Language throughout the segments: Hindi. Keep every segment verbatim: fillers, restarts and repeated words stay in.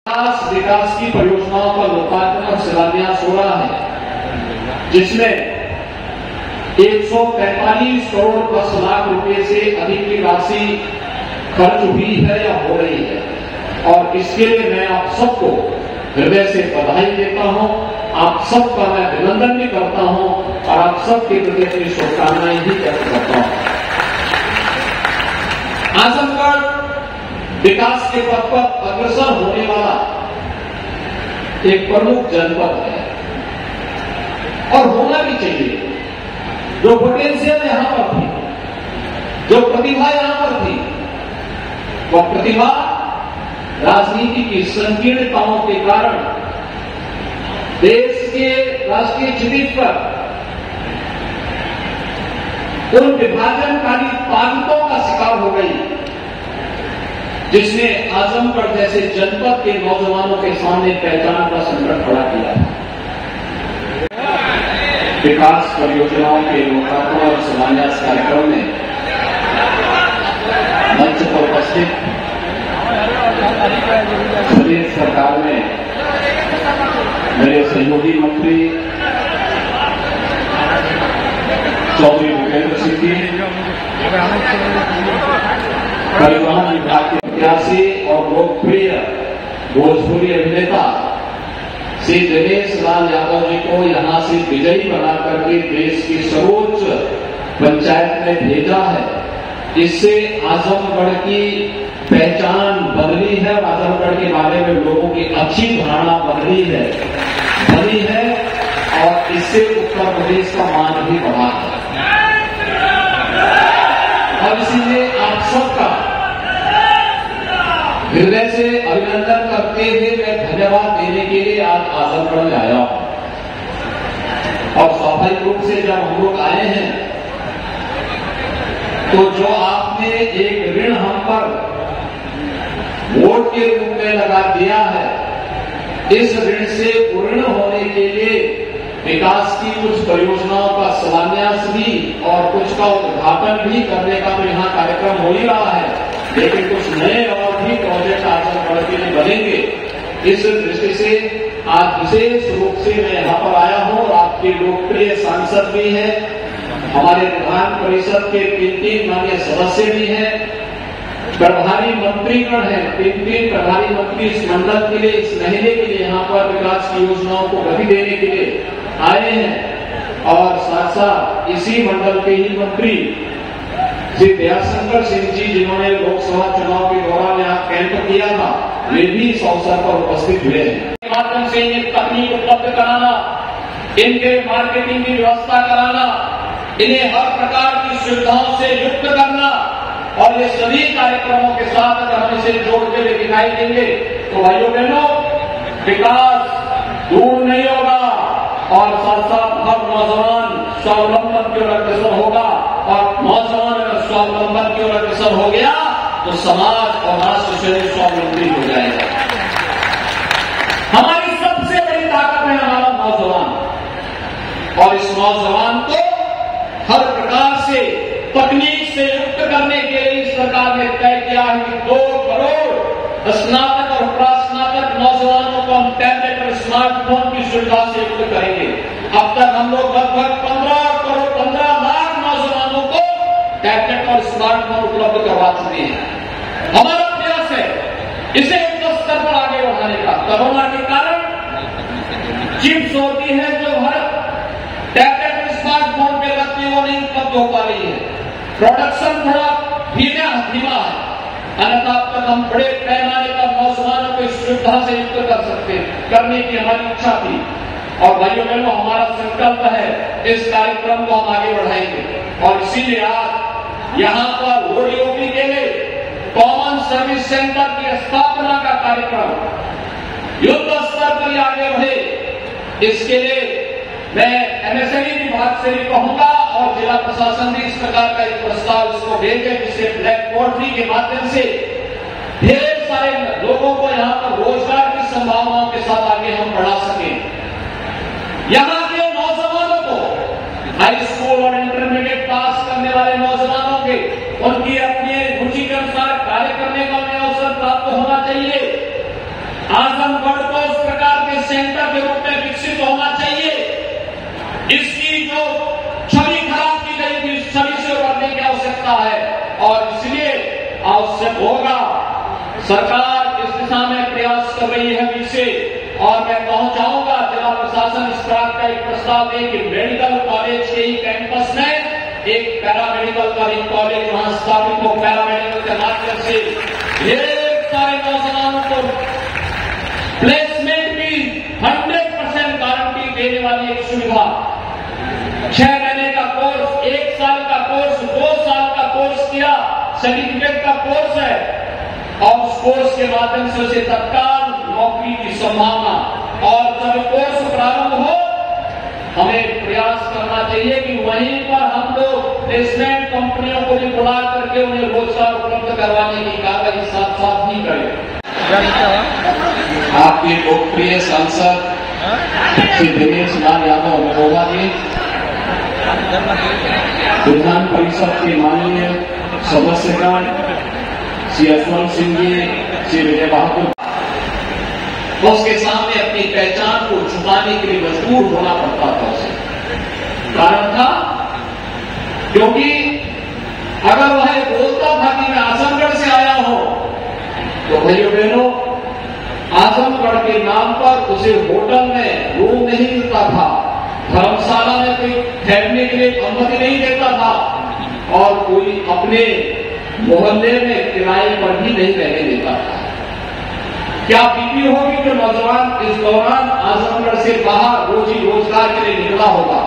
विकास विकास की परियोजनाओं का लोकार्पण और शिलान्यास हो रहा है, जिसमें एक सौ पैंतालीस करोड़ दस लाख रुपए से अधिक की राशि खर्च हुई है या हो रही है। और इसके लिए मैं आप सबको हृदय से बधाई देता हूं, आप सबका मैं अभिनंदन भी करता हूं और आप सबके प्रति अपनी शुभकामनाएं भी व्यक्त करता हूं। आजमगढ़ विकास के पथ पर अग्रसर होने वाला एक प्रमुख जनपद है और होना भी चाहिए। जो पोटेंशियल यहां पर थी, जो प्रतिभा यहां पर थी, वह प्रतिभा राजनीति की संकीर्णताओं के कारण देश के राष्ट्रीय क्षितिज पर उन विभाजनकारी ताकतों का शिकार हो गई, जिसने आजमगढ़ जैसे जनपद के नौजवानों के सामने पहचान का संकट खड़ा किया है। विकास परियोजनाओं के लोकार्पण और शिलान्यास कार्यक्रम में मंच पर उपस्थित प्रदेश सरकार में मेरे सहयोगी मंत्री चौधरी भूपेंद्र सिंह जी, परिवहन विभाग के प्रत्याशी और लोकप्रिय भोजपुरी अभिनेता श्री दिनेश लाल यादव जी को यहां से विजयी बना करके देश की सर्वोच्च पंचायत में भेजा है। इससे आजमगढ़ की पहचान बदली है, आजमगढ़ के बारे में लोगों की अच्छी धारणा बदली है बनी है और इससे उत्तर प्रदेश का मान भी बढ़ा है। और इसीलिए आप सबका हृदय से अभिनंदन करते हुए मैं धन्यवाद देने के लिए आज आजमगढ़ में आया हूं। और स्वाभाविक रूप से जब हम लोग आए हैं तो जो आपने एक ऋण हम पर वोट के रूप में लगा दिया है, इस ऋण से पूर्ण होने के लिए विकास की कुछ परियोजनाओं का शिलान्यास भी और कुछ का उद्घाटन भी करने का तो यहाँ कार्यक्रम हो ही रहा है, लेकिन कुछ नए और भी प्रोजेक्ट आजमगढ़ के लिए बनेंगे। इस दृष्टि से आज विशेष रूप से मैं यहाँ पर आया हूँ और आपके लोकप्रिय सांसद भी हैं, हमारे विधान परिषद के तीन तीन माननीय सदस्य भी हैं, प्रभारी मंत्रीगण हैं, तीन तीन प्रभारी मंत्री इस मंडल के लिए, इस महीने के लिए यहाँ पर विकास की योजनाओं को गति देने के लिए आए हैं। और साथ साथ इसी मंडल के ही मंत्री श्री दयाशंकर सिंह जी, जिन्होंने लोकसभा चुनाव के दौरान यहाँ कैंप किया था, वे भी इस अवसर पर उपस्थित हुए हैं। माध्यम से इन्हें तकनीक उपलब्ध कराना, इनके मार्केटिंग की व्यवस्था कराना, इन्हें हर प्रकार की सुविधाओं से युक्त करना और ये सभी कार्यक्रमों के साथ अगर हम इसे जोड़ते हुए दिखाई देंगे तो भाइयों बहनों, विकास दूर नहीं होगा और साथ साथ हर नौजवान स्वावलंबन की ओर अग्रसर होगा और नौजवान अगर स्वावलंबन की ओर अग्रसर हो गया तो समाज और राष्ट्र स्वयं स्वावलंबी हो जाएगा। हमारी सबसे बड़ी ताकत है हमारा नौजवान और इस नौजवान को हर प्रकार से तकनीक से युक्त करने के लिए सरकार ने तय किया है कि दो करोड़ स्नातक और प्रास्नातक नौजवानों को हम टैबलेट और स्मार्टफोन की सुविधा से युक्त करेंगे। अब तक हम लोग लगभग पंद्रह करोड़ पंद्रह लाख नौजवानों को टैबलेट और स्मार्टफोन उपलब्ध करवा चुके हैं। हमारा प्रयास है इसे एक स्तर पर आगे बढ़ाने का। कोरोना के कारण चिप्स होती है जो हर टैबलेट और स्मार्टफोन पे लगती है, वो नहीं उपलब्ध हो पा रही है। प्रोडक्शन थोड़ा धीमा धीमा है, अन्यथा अब तक हम बड़े पैमाने पर नौजवानों को इस सुविधा से युक्त कर सकते करने की हमारी इच्छा थी। और भाइयों बहनों, हमारा संकल्प है इस कार्यक्रम को हम आगे बढ़ाएंगे और इसीलिए आज यहाँ पर ओडीओपी के लिए कॉमन सर्विस सेंटर की स्थापना का कार्यक्रम युद्ध स्तर पर आगे बढ़े, इसके लिए मैं एमएसएमई विभाग से भी कहूंगा और जिला प्रशासन भी इस प्रकार का एक प्रस्ताव इसको भेजे, जिससे ब्लैक पोल्ट्री के माध्यम से ढेर सारे लोगों को यहाँ पर रोजगार की संभावनाओं के साथ आगे हम बढ़ा सकें। यहाँ के नौजवानों को हाई स्कूल और इंटरमीडिएट पास करने वाले नौजवानों के उनकी अपनी रुचि के अनुसार कार्य करने का उन्हें अवसर प्राप्त होना चाहिए। आज आजमगढ़ को उस प्रकार के सेंटर के रूप में विकसित होना चाहिए। इसकी जो छवि खराब की गई थी, इस छवि से उभरने की आवश्यकता है और इसलिए आवश्यक होगा सरकार इस दिशा में प्रयास कर रही है अभी से। और मैं कहना चाहूंगा जिला प्रशासन इस तरह का एक प्रस्ताव दे कि मेडिकल कॉलेज के ही कैंपस में एक पैरामेडिकल का भी कॉलेज वहां स्थापित हो। पैरामेडिकल के माध्यम से ढेर सारे नौजवानों को प्लेसमेंट की हंड्रेड परसेंट गारंटी देने वाली एक सुविधा। छह महीने का कोर्स, एक साल का कोर्स, दो साल का कोर्स किया, सर्टिफिकेट का कोर्स है और उस कोर्स के माध्यम से उसे तत्काल नौकरी की संभावना। और जब कोर्स प्रारंभ हो हमें प्रयास करना चाहिए कि वहीं पर हम लोग प्लेसमेंट कंपनियों को भी बुला करके उन्हें रोजगार उपलब्ध करवाने की कार्रवाई साथ साथ ही करें। आपके लोकप्रिय सांसद श्री दिनेश लाल यादव महोदा जी, विधान परिषद के माननीय सदस्यगण श्री यशवंत सिंह जी, श्री विजय बहादुर, उसके सामने अपनी पहचान को छुपाने के लिए मजबूर होना पड़ता था उसे। कारण था क्योंकि अगर वह बोलता था कि मैं आजमगढ़ से आया हूं तो भाइयों बहनों, आजमगढ़ के नाम पर उसे होटल में रूम नहीं मिलता था, धर्मशाला में कोई ठहरने के लिए अनुमति नहीं देता था और कोई अपने मोहल्ले में किराए पर भी नहीं रहने देता था। क्या बीती होगी जो नौजवान इस दौरान आजमगढ़ से बाहर रोजी रोजगार के लिए निकला होगा।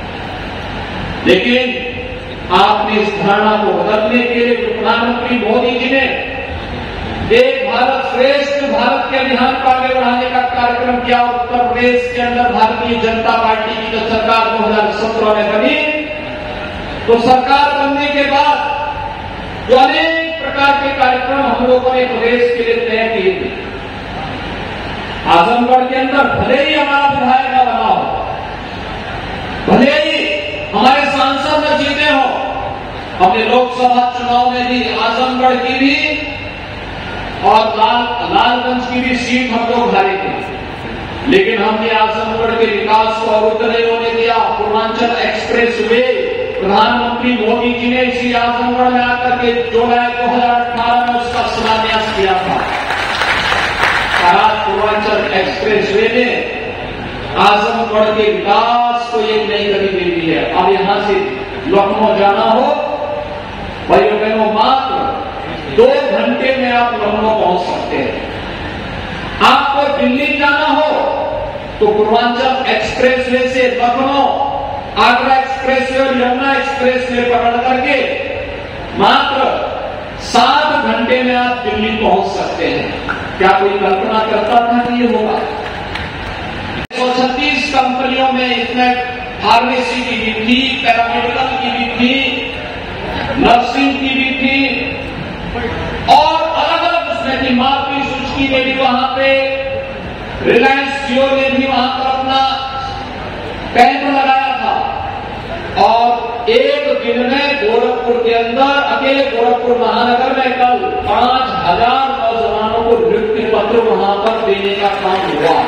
लेकिन आपने इस धारणा को बदलने के लिए प्रधानमंत्री मोदी जी ने एक भारत श्रेष्ठ भारत के अभियान को आगे बढ़ाने का कार्यक्रम किया। उत्तर प्रदेश के अंदर भारतीय जनता पार्टी की जब सरकार दो हजार सत्रह में बनी तो सरकार बनने के बाद जो अनेक प्रकार के कार्यक्रम हम लोगों ने प्रदेश के लिए तय किए थे। आजमगढ़ के अंदर भले ही हमारा विधायक न बना हो, भले ही हमारे सांसद न जीते हो, हमने लोकसभा चुनाव में भी आजमगढ़ की भी और लाल लालगंज की भी सीट हम लोग हारे थे, लेकिन हमने आजमगढ़ के विकास को अवरुद्ध नहीं होने दिया। पूर्वांचल एक्सप्रेस वे प्रधानमंत्री मोदी जी ने इसी आजमगढ़ में आकर के जुलाई दो हजार अठारह में उसका शिलान्यास किया था। आज पूर्वांचल एक्सप्रेस वे ने आजमगढ़ के विकास को एक नई गति दे दी है। अब यहां से लखनऊ जाना हो भाइयों बहनों, मात्र दो घंटे में आप लखनऊ पहुंच सकते हैं। आपको दिल्ली जाना हो तो पूर्वांचल एक्सप्रेस वे से लखनऊ, आगरा एक्सप्रेस वे और यमुना एक्सप्रेस वे पकड़ करके मात्र सात घंटे में आप दिल्ली पहुंच सकते हैं। क्या कोई कल्पना करता था कि ये होगा? एक सौ छत्तीस कंपनियों में इसमें फार्मेसी की भी थी, पैरामेडिकल की भी थी, नर्सिंग की भी थी और अलग अलग उसमें थी। मारुति सुजुकी ने भी वहां पे, रिलायंस जियो ने भी वहां पर अपना कैंप लगाया था। और एक दिन में गोरखपुर के अंदर, अकेले गोरखपुर महानगर में कल पांच हजार नौजवानों को नियुक्ति पत्र वहां पर देने का काम हुआ।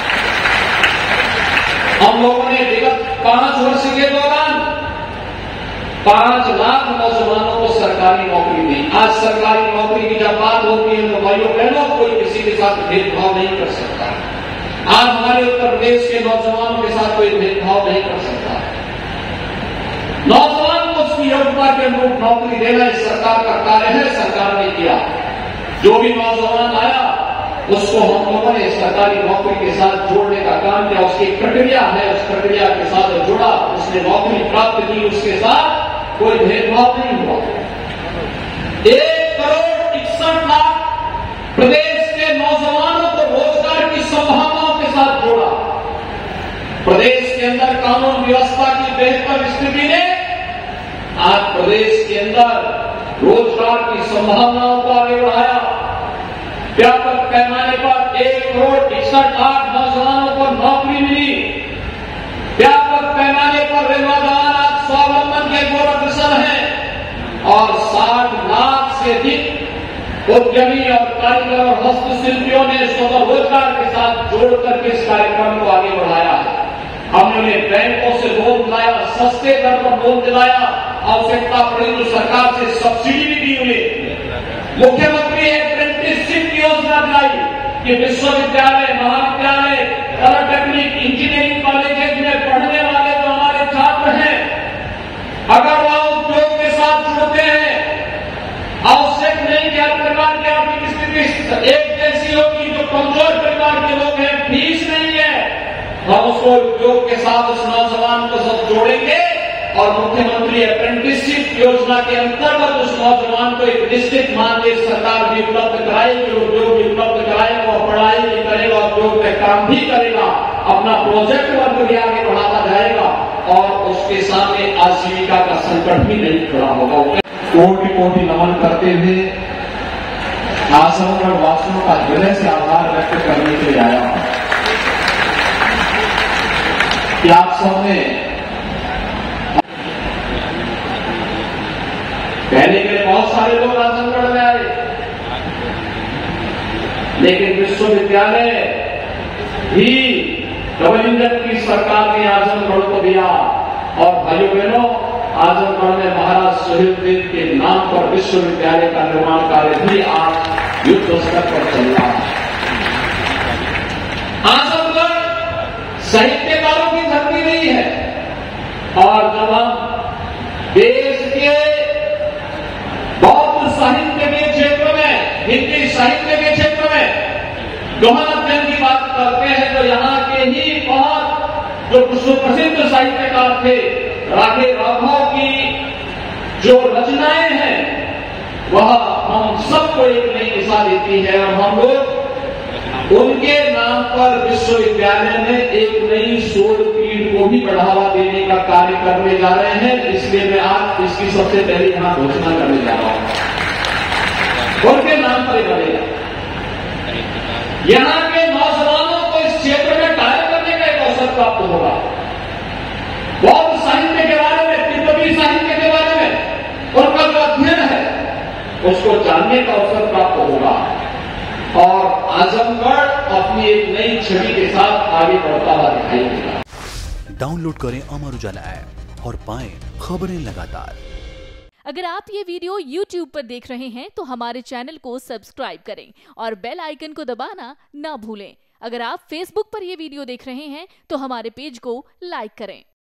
हम लोगों ने विगत पांच वर्ष के दौरान पांच लाख नौजवानों को सरकारी नौकरी दी। आज सरकारी नौकरी की जब बात होती है तो भाइयों बहनों, कोई किसी के साथ भेदभाव नहीं कर सकता। आज हमारे उत्तर प्रदेश के नौजवानों के साथ कोई भेदभाव नहीं कर सकता। नौजवान को उसकी योग्यता के अनुरूप नौकरी देना इस सरकार का कार्य है, सरकार ने किया। जो भी नौजवान आया उसको हम लोगों ने सरकारी नौकरी के साथ जोड़ने का काम किया। उसकी प्रक्रिया है, उस प्रक्रिया के साथ जुड़ा, उसने नौकरी प्राप्त की, उसके साथ कोई भेदभाव नहीं हुआ। एक करोड़ इकसठ लाख प्रदेश के नौजवानों को रोजगार की संभावनाओं के साथ जोड़ा। प्रदेश के अंदर कानून व्यवस्था की बेहतर स्थिति ने आज प्रदेश के अंदर रोजगार की संभावनाओं को आगे बढ़ाया। व्यापक पैमाने पर एक करोड़ इकसठ लाख नौजवानों को नौकरी मिली। व्यापक पैमाने पर रेलवादार आज स्वावलंबन के गौर अग्रसर हैं और साठ लाख से अधिक उद्यमी और कारीगर और हस्तशिल्पियों ने स्वरोजगार के साथ जोड़ करके इस कार्यक्रम को आगे बढ़ाया है। हमने उन्हें बैंकों से लोन दिलाया, सस्ते दर पर लोन दिलाया, आवश्यकता पड़ी तो सरकार से सब्सिडी भी दी उन्हें। मुख्यमंत्री अप्रेंटिसशिप की योजना दिलाई कि विश्वविद्यालय, महाविद्यालय, पॉलिटेक्निक, इंजीनियरिंग कॉलेजेस में पढ़ने वाले जो हमारे छात्र हैं, अगर वह उद्योग के साथ जुड़ते हैं, आवश्यक नहीं कि हर परिवार की आर्थिक स्थिति एक जैसी होगी। जो कमजोर परिवार के लोग हैं, फीस नहीं है, हम उसको उद्योग के साथ उस नौजवान को सब जोड़ेंगे और मुख्यमंत्री अप्रेंटिसशिप योजना के अंतर्गत उस नौजवान को एक निश्चित मानदेय सरकार भी उपलब्ध कराएगी, उद्योग भी उपलब्ध कराएगा, वो पढ़ाई भी करेगा, उद्योग में काम भी करेगा, अपना प्रोजेक्ट वर्क भी आगे बढ़ाता जाएगा और उसके सामने आजीविका का संकट भी नहीं खड़ा होगा। कोटि कोटि नमन करते हुए आजमगढ़ वासियों का हृदय से आभार व्यक्त करने के लिए आया हूं कि आप सबने पहले के बहुत सारे लोग आजमगढ़ में आए, लेकिन विश्वविद्यालय भी डबल इंजन की सरकार ने आजमगढ़ को दिया और भाइयों बहनों, आजमगढ़ में महाराज सुहेलदेव के नाम पर विश्वविद्यालय का निर्माण कार्य भी आज युद्ध स्तर पर चल रहा है। आजमगढ़ साहित्यकारों की धरती नहीं है और जब हम देश के बौद्ध साहित्य के क्षेत्र में, हिंदी साहित्य के क्षेत्र में गहन अध्ययन की बात करते हैं तो यहाँ के ही बहुत जो सुप्रसिद्ध साहित्यकार थे, राधे राघव की जो रचनाएं हैं वह हम सबको एक नई दिशा देती है और हम लोग उनके नाम पर विश्वविद्यालय में एक नई शोध पीढ़ी को भी बढ़ावा देने का कार्य करने जा रहे हैं। इसलिए मैं आज इसकी सबसे पहले यहां घोषणा करने जा रहा हूं। उनके नाम पर बनेगा, यहां के नौजवानों को इस क्षेत्र में कार्य करने का एक अवसर प्राप्त होगा। बौद्ध साहित्य के बारे में, तिब्बती साहित्य के बारे में उनका जो अध्ययन है उसको जानने का अवसर प्राप्त होगा और आजमगढ़ अपनी एक नई छवि के साथ आगे बढ़ता हुआ दिखाई देगा। डाउनलोड करें अमर उजाला ऐप और पाएं खबरें लगातार। अगर आप ये वीडियो यूट्यूब पर देख रहे हैं तो हमारे चैनल को सब्सक्राइब करें और बेल आइकन को दबाना ना भूलें। अगर आप फेसबुक पर यह वीडियो देख रहे हैं तो हमारे पेज को लाइक करें।